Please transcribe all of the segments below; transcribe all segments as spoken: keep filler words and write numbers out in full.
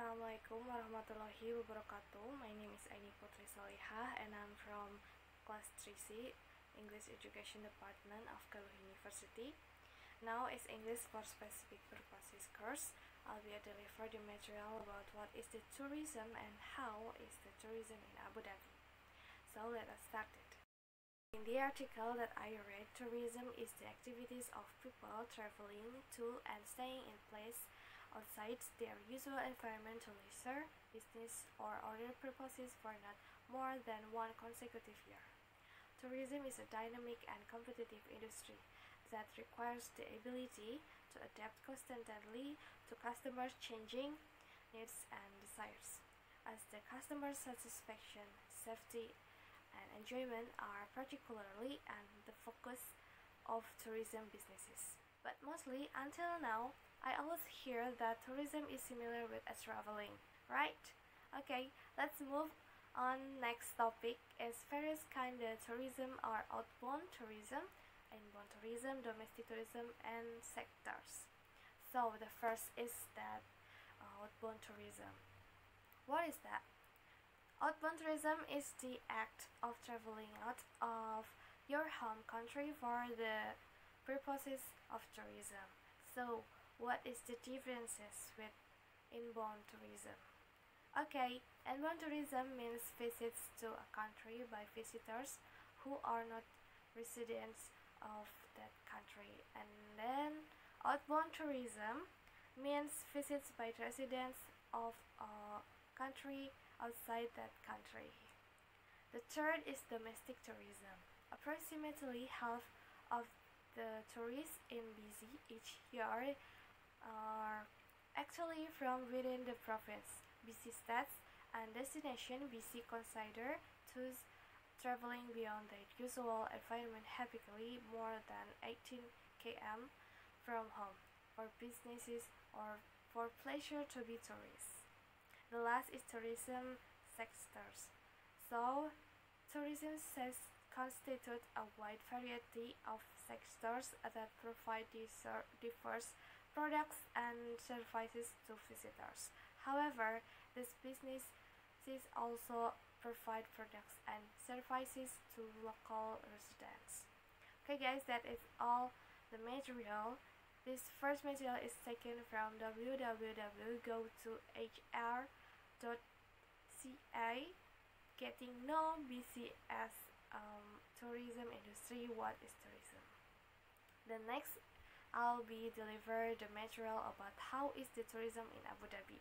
Assalamualaikum warahmatullahi wabarakatuh. My name is Aini Putri Salihah and I'm from class three C, English Education Department of Galuh University. Now as English for Specific Purposes course, I'll be deliver the material about what is the tourism and how is the tourism in Abu Dhabi. So let us start it. In the article that I read, tourism is the activities of people traveling to and staying in place outside their usual environment to leisure, business, or other purposes for not more than one consecutive year. Tourism is a dynamic and competitive industry that requires the ability to adapt constantly to customers' changing needs and desires, as the customer satisfaction, safety, and enjoyment are particularly and the focus of tourism businesses. But mostly, until now, I always hear that tourism is similar with a traveling, right? Okay, let's move on. Next topic is various kind of tourism are outbound tourism, inbound tourism, domestic tourism, and sectors. So the first is that uh, outbound tourism. What is that? Outbound tourism is the act of traveling out of your home country for the purposes of tourism. So, what is the differences with inbound tourism? Okay, inbound tourism means visits to a country by visitors who are not residents of that country. And then outbound tourism means visits by residents of a country outside that country. The third is domestic tourism. Approximately half of the tourists in B C each year are actually from within the province. B C states and destination B C consider those traveling beyond their usual environment typically more than eighteen kilometers from home for businesses or for pleasure to be tourists. The last is tourism sectors. So, tourism says constitute a wide variety of sectors that provide diverse products and services to visitors. However, these businesses also provide products and services to local residents. Okay guys, that is all the material. This first material is taken from w w w dot go to h r dot c a, getting know B C as um, tourism industry. What is tourism? The next I'll be deliver the material about how is the tourism in Abu Dhabi.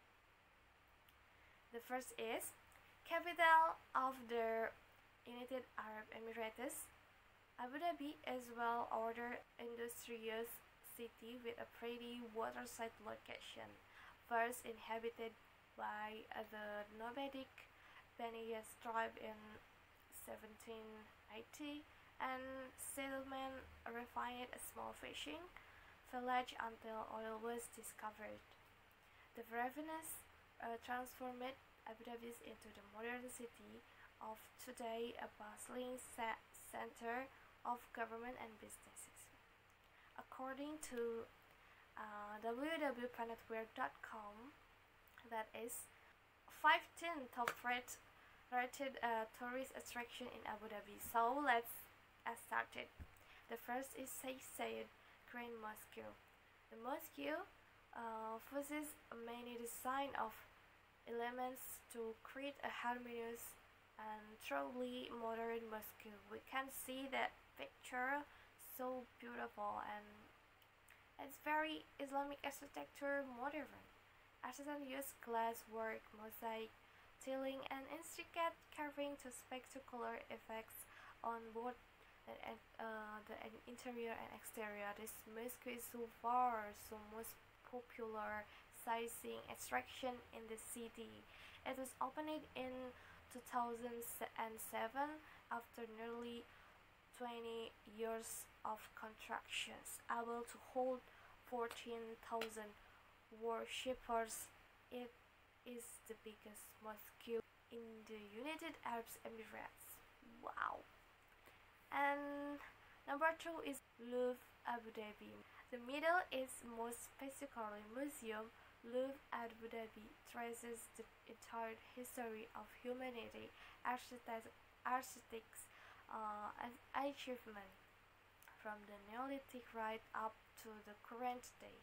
The first is capital of the United Arab Emirates. Abu Dhabi is well-ordered industrious city with a pretty waterside location, first inhabited by uh, the nomadic Baniyas tribe in seventeen eighty, and settlement refined a small fishing village until oil was discovered. The revenues uh, transformed Abu Dhabi into the modern city of today, a bustling center of government and businesses. According to uh, w w w dot planetwear dot com, that is fifteen top rate rated uh, tourist attraction in Abu Dhabi. So let's get started. The first is Sheikh Zayed Grand Mosque. The mosque uh, uses many design of elements to create a harmonious and truly modern mosque. We can see that picture, so beautiful, and it's very Islamic architecture, modern. Artisans use glass work, mosaic, tiling, and intricate carving to spectacular effects on both the, uh, the interior and exterior. This mosque is so far so most popular sightseeing attraction in the city. It was opened in two thousand seven after nearly twenty years of constructions, able to hold fourteen thousand worshippers. It is the biggest mosque in the United Arab Emirates. Wow! And number two is Louvre Abu Dhabi. The middle is most specifically museum. Louvre at Abu Dhabi traces the entire history of humanity, aesthetics, uh, and achievement from the Neolithic right up to the current day.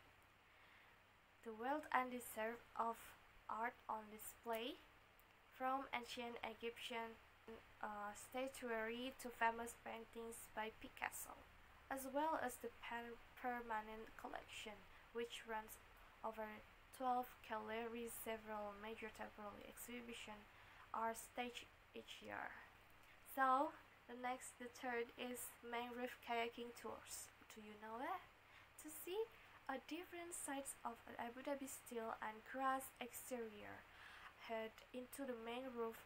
The wealth and deserve of art on display, from ancient Egyptian uh, statuary to famous paintings by Picasso, as well as the permanent collection, which runs over twelve galleries. Several major temporary exhibitions are staged each year. So, the next, the third is mangrove kayaking tours. Do you know it? To see a different sides of an Abu Dhabi steel and grass exterior, head into the mangrove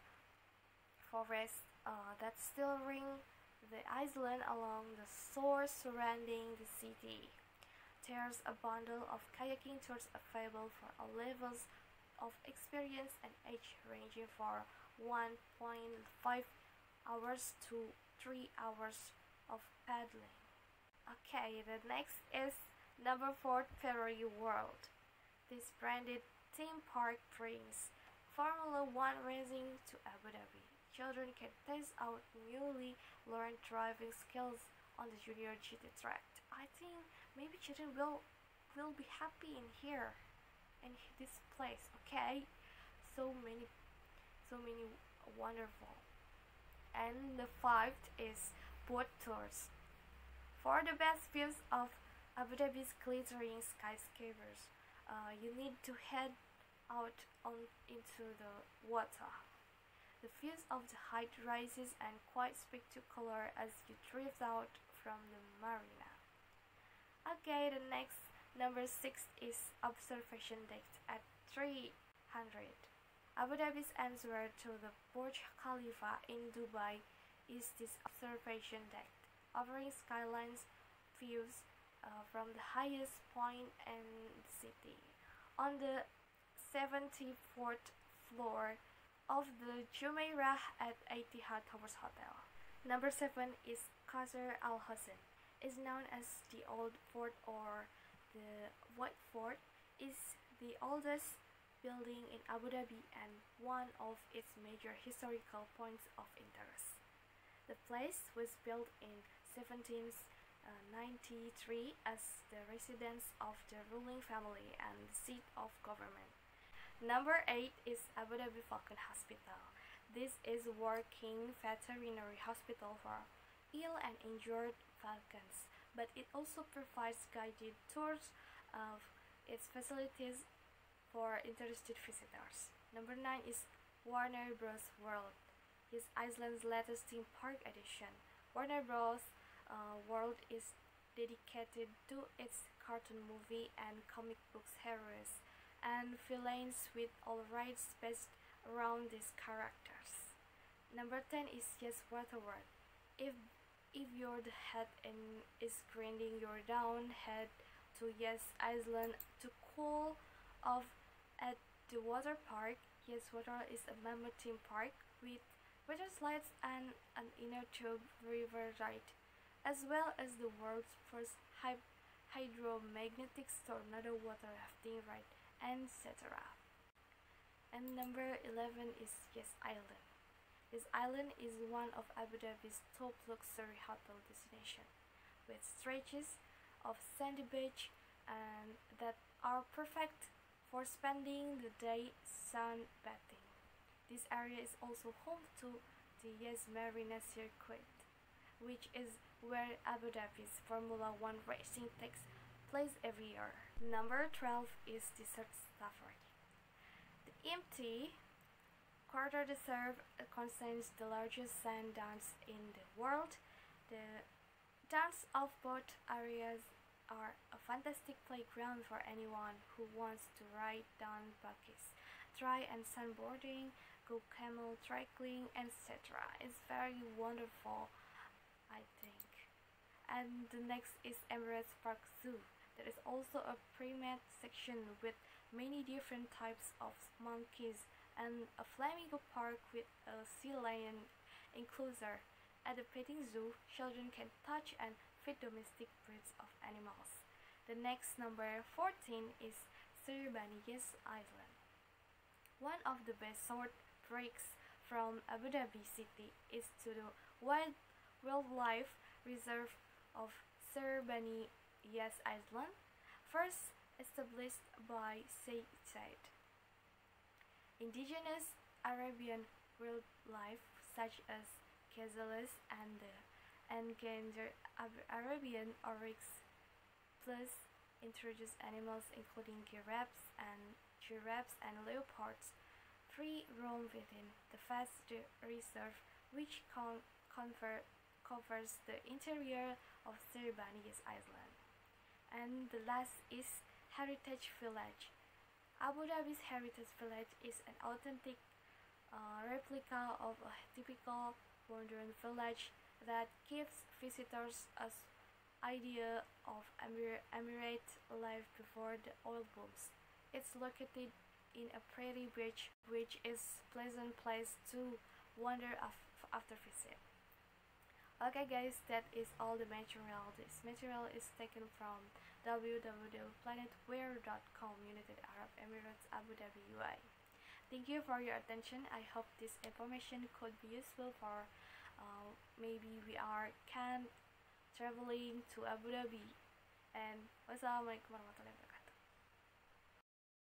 forest uh, that still ring the island along the shore surrounding the city. There's a bundle of kayaking tours available for all levels of experience and age, ranging from one point five hours to three hours of paddling. Okay, the next is number four, Ferrari World. This branded theme park brings Formula One racing to Abu Dhabi. Children can test out newly learned driving skills on the Junior G T track. I think maybe children will will be happy in here, in this place. Okay, so many, so many wonderful. And the fifth is boat tours. For the best views of Abu Dhabi's glittering skyscrapers, uh, you need to head out on into the water. The views of the height rises and quite spectacular as you drift out from the marina. Okay, the next, number six, is observation deck at three hundred. Abu Dhabi's answer to the Burj Khalifa in Dubai is this observation deck, offering skylines views uh, from the highest point in the city. On the seventy-fourth floor of the Jumeirah at Etihad Towers Hotel. Number seven is Qasr Al Hassan. Is known as the Old Fort or the White Fort. Is the oldest building in Abu Dhabi and one of its major historical points of interest. The place was built in seventeen ninety-three as the residence of the ruling family and the seat of government. Number eight is Abu Dhabi Falcon Hospital. This is a working veterinary hospital for ill and injured falcons, but it also provides guided tours of its facilities for interested visitors. Number nine is Warner Bros. World. Is Iceland's latest theme park edition. Warner Bros. Uh, World is dedicated to its cartoon movie and comic books heroes and villains with all rides based around these characters. Number ten is Yes Water World. If if your head in is grinding you down, head to Yes Iceland to cool off at the water park. Yes Water is a mammoth theme park with water slides and an inner tube river ride, as well as the world's first hy hydromagnetic tornado water rafting ride, et cetera. And number eleven is Yes Island. This island is one of Abu Dhabi's top luxury hotel destination, with stretches of sandy beach and that are perfect for spending the day sunbathing. This area is also home to the Yes Marina circuit, which is where Abu Dhabi's Formula One racing takes place every year. Number twelve is Desert Safari. The empty quarter desert contains the largest sand dunes in the world. The dunes of both areas are a fantastic playground for anyone who wants to ride down buggies, try and sandboarding, go camel trekking, et cetera. It's very wonderful, I think. And the next is Emirates Park Zoo. There is also a primate section with many different types of monkeys and a flamingo park with a sea lion enclosure. At the petting zoo, children can touch and feed domestic breeds of animals. The next, number fourteen, is Sirbaniyas Island. One of the best short breaks from Abu Dhabi city is to the wild wildlife reserve of Sirbaniyas Island, first established by Sheikh Zayed. Indigenous Arabian wildlife such as gazelles and the endangered Arabian oryx, plus introduced animals including giraffes and giraffes and leopards, free roam within the vast reserve, which con- confer- covers the interior of Sirbaniyas Island. And the last is Heritage Village. Abu Dhabi's Heritage Village is an authentic uh, replica of a typical modern village that gives visitors an idea of Emir- Emirate life before the oil booms. It's located in a pretty beach, which is a pleasant place to wander af- after visit. Okay guys, that is all the material. This material is taken from w w w dot planetwear dot com, United Arab Emirates, Abu Dhabi, U A E. Thank you for your attention. I hope this information could be useful for uh, maybe we are can traveling to Abu Dhabi. And wassalamualaikum warahmatullahi wabarakatuh.